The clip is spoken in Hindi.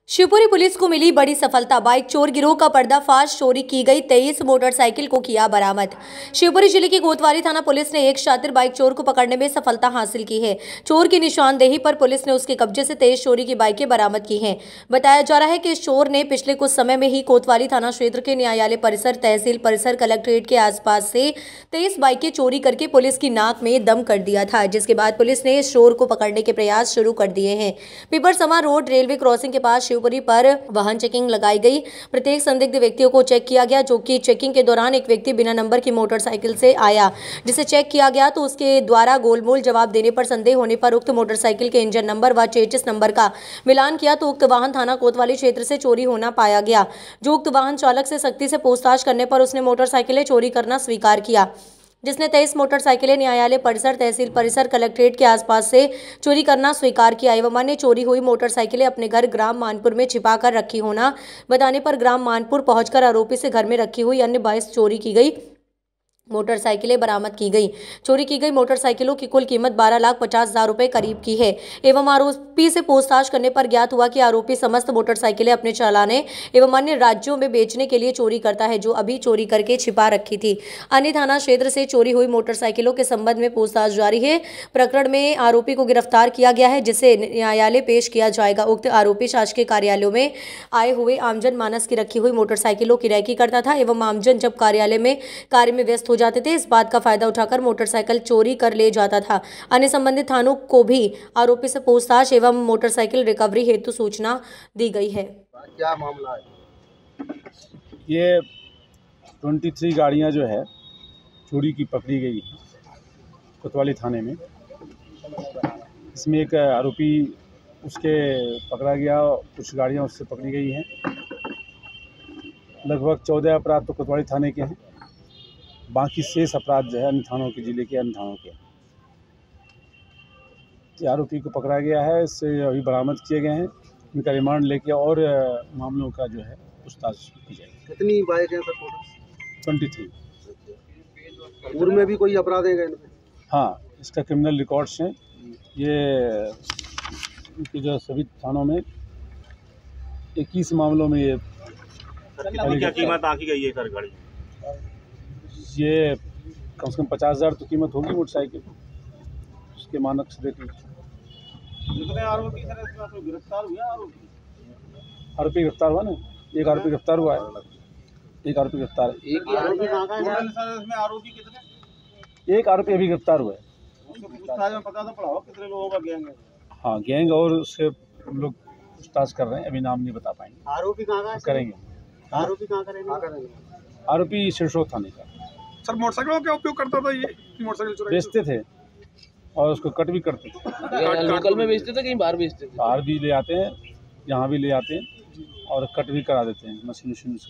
शिवपुरी पुलिस को मिली बड़ी सफलता। बाइक चोर गिरोह का पर्दाफाश। चोरी की गई 23 मोटरसाइकिल को किया बरामद। शिवपुरी जिले की कोतवाली थाना पुलिस ने एक शातिर बाइक चोर को पकड़ने में सफलता हासिल की है। चोर की निशानदेही पर पुलिस ने उसके कब्जे से 23 चोरी की बाइकें बरामद की हैं। बताया जा रहा है कि इस चोर ने पिछले कुछ समय में ही कोतवाली थाना क्षेत्र के न्यायालय परिसर, तहसील परिसर, कलेक्ट्रेट के आसपास से 23 बाइकें चोरी करके पुलिस की नाक में दम कर दिया था, जिसके बाद पुलिस ने इस चोर को पकड़ने के प्रयास शुरू कर दिए हैं। पिपरसमा रोड रेलवे क्रॉसिंग के पास शिवपुरी पर वाहन चेकिंग लगाई गई। प्रत्येक संदिग्ध व्यक्तियों को चेक किया गया, जो कि चेकिंग के दौरान एक व्यक्ति बिना नंबर की मोटरसाइकिल से आया, जिसे चेक किया गया तो उसके द्वारा गोलमोल जवाब देने पर संदेह होने पर उक्त मोटरसाइकिल के इंजन नंबर व चेसिस नंबर का मिलान किया तो उक्त वाहन थाना कोतवाली क्षेत्र से चोरी होना पाया गया। जो उक्त वाहन चालक से सख्ती से पूछताछ करने पर उसने मोटरसाइकिलें चोरी करना स्वीकार किया, जिसने 23 मोटरसाइकिलें न्यायालय परिसर, तहसील परिसर, कलेक्ट्रेट के आसपास से चोरी करना स्वीकार किया एवं अन्य चोरी हुई मोटरसाइकिलें अपने घर ग्राम मानपुर में छिपा कर रखी होना बताने पर ग्राम मानपुर पहुंचकर आरोपी से घर में रखी हुई अन्य 22 चोरी की गई मोटरसाइकिलें बरामद की गई। चोरी की गई मोटरसाइकिलों की कुल कीमत 12,50,000 रुपए करीब की है एवं आरोपी से पूछताछ करने पर ज्ञात हुआ कि आरोपी समस्त मोटरसाइकिलें अपने चलाने एवं अन्य राज्यों में बेचने के लिए चोरी करता है, जो अभी चोरी करके छिपा रखी थी। अन्य थाना क्षेत्र से चोरी हुई मोटरसाइकिलों के संबंध में पूछताछ जारी है। प्रकरण में आरोपी को गिरफ्तार किया गया है, जिसे न्यायालय पेश किया जाएगा। उक्त आरोपी शासकीय कार्यालयों में आए हुए आमजन मानस की रखी हुई मोटरसाइकिलों की रैकी करता था एवं आमजन जब कार्यालय में कार्य में व्यस्त जाते थे, इस बात का फायदा उठाकर मोटरसाइकिल चोरी कर ले जाता था। अन्य संबंधित थानों को भी आरोपी से पूछताछ एवं मोटरसाइकिल रिकवरी हेतु सूचना दी गई है। क्या मामला है? ये 23 गाड़ियां जो है चोरी की पकड़ी गई है कोतवाली थाने में। इसमें एक आरोपी उसके पकड़ा गया, कुछ गाड़ियां उससे पकड़ी गई हैं। लगभग 14 अपराध तो कोतवाली थाने के हैं, बाकी शेष अपराध जो है अन्य थानों के, जिले के अन्य थानों के। आरोपी को पकड़ा गया है, इससे अभी बरामद किए गए हैं। इनका रिमांड लेके और मामलों का जो है पूछताछ की जाएगी। कितनी बाइक हैं सर टोटल? 23। पूर्व में भी कोई अपराध है इनमें? हाँ, इसका क्रिमिनल रिकॉर्ड्स हैं। ये इनके जो सभी थानों में 21 मामलों में ये क्या कीमत आंकी गई है सर गाड़ी? ये कम से कम 50,000 तो कीमत होगी मोटरसाइकिल, उसके मानक से देख लीजिए। कितने आरोपी सर इसमें गिरफ्तार हुए? आरोपी गिरफ्तार हुआ ना, एक आरोपी गिरफ्तार हुआ है, एक आरोपी गिरफ्तार है। एक ही आरोपी कहाँ का है सर? इसमें आरोपी कितने? एक आरोपी अभी गिरफ्तार हुआ है। उसको पूछताछ में पता तो पड़ा हो कितने लोगों का गैंग है? हाँ, गैंग और उससे हम लोग पूछताछ कर रहे हैं, अभी नाम नहीं बता पाएंगे। आरोपी कहाँ का है? करेंगे। आरोपी कहाँ करेंगे? आरोपी सिरसोर थाने का। सर मोटरसाइकिलों का उपयोग करता था, ये मोटरसाइकिल चुराई बेचते थे और उसको कट भी करते थे। लोकल में बेचते थे, कहीं बाहर बेचते थे? बाहर भी ले आते हैं, यहाँ भी ले आते हैं और कट भी करा देते हैं मशीन से।